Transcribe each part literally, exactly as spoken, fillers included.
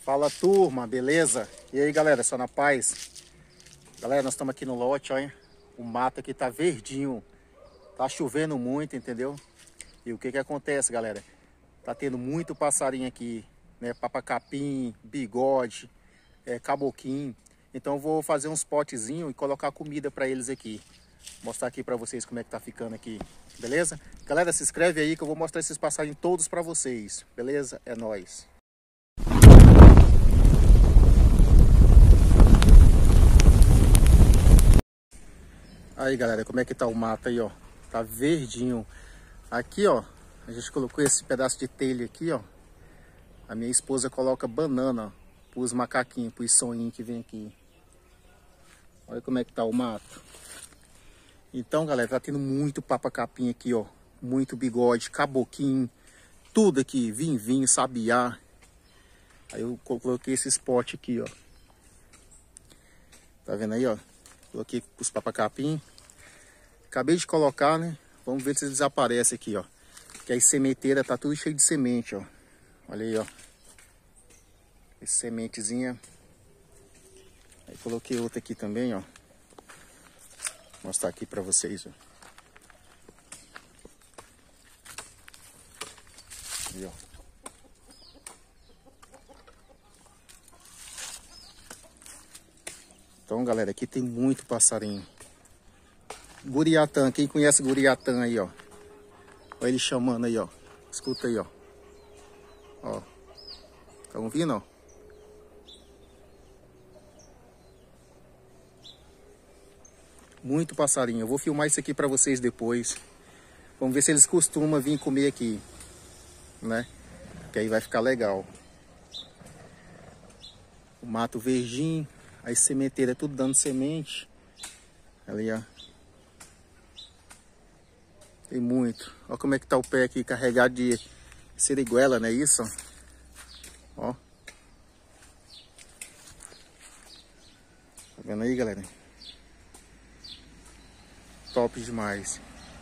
Fala, turma, beleza? E aí, galera, só na paz? Galera, nós estamos aqui no lote, olha. O mato aqui tá verdinho. Tá chovendo muito, entendeu? E o que que acontece, galera? Tá tendo muito passarinho aqui, né? Papacapim, bigode, é, caboquim. Então eu vou fazer uns potezinhos e colocar comida para eles aqui. Mostrar aqui para vocês como é que tá ficando aqui, beleza? Galera, se inscreve aí que eu vou mostrar esses passarinhos todos para vocês, beleza? É nóis! Aí, galera, como é que tá o mato aí, ó? Tá verdinho. Aqui, ó, a gente colocou esse pedaço de telha aqui, ó. A minha esposa coloca banana pros macaquinhos, pros soninhos que vem aqui. Olha como é que tá o mato. Então, galera, tá tendo muito papacapim aqui, ó. Muito bigode, caboquinho, tudo aqui, vinho, sabiá. Aí eu coloquei esse spot aqui, ó. Tá vendo aí, ó? Coloquei os papacapim. Acabei de colocar, né? Vamos ver se eles aparecem aqui, ó. Que as sementeiras tá tudo cheio de semente, ó. Olha aí, ó. Essa sementezinha. Aí coloquei outra aqui também, ó. Vou mostrar aqui pra vocês, ó. Aí, ó. Então, galera, aqui tem muito passarinho. Guriatã, quem conhece Guriatã aí, ó. Olha ele chamando aí, ó. Escuta aí, ó. Ó. Tá ouvindo, ó? Muito passarinho. Eu vou filmar isso aqui pra vocês depois. Vamos ver se eles costumam vir comer aqui, né? Que aí vai ficar legal. O mato verdinho. As sementeiras tudo dando semente. Ali, ó. Tem muito. Olha como é que tá o pé aqui carregado de seriguela, não é isso? Ó. Tá vendo aí, galera? Top demais.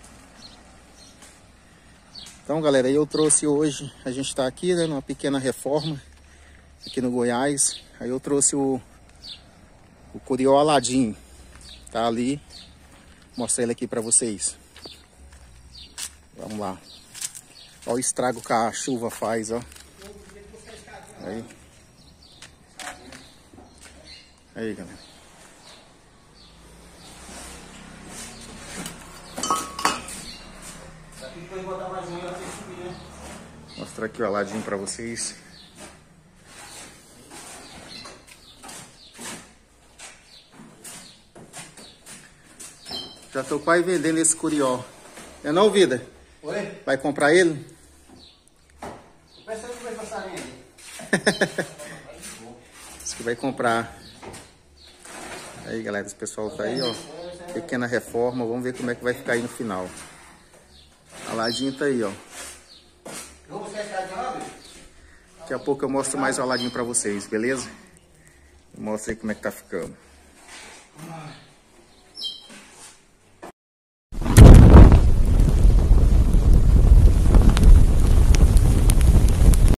Então, galera, eu trouxe hoje, a gente tá aqui, né, numa pequena reforma aqui no Goiás. Aí eu trouxe o o curió aladinho. Tá ali. Vou mostrar ele aqui pra vocês. Vamos lá. Olha o estrago que a chuva faz, ó. Aí. Aí, galera. Vou mostrar aqui o aladinho pra vocês. Já tô quase vendendo esse curió. É não, Vida? Oi? Vai comprar ele? Tô pensando que vai passar nele. Diz que vai comprar. Aí, galera, esse pessoal tá aí, ó. Pequena reforma. Vamos ver como é que vai ficar aí no final. A ladinho tá aí, ó. Eu vou buscar esse cara de lá, viu? Daqui a pouco eu mostro mais o aladinho pra vocês, beleza? Mostra aí como é que tá ficando. Ah.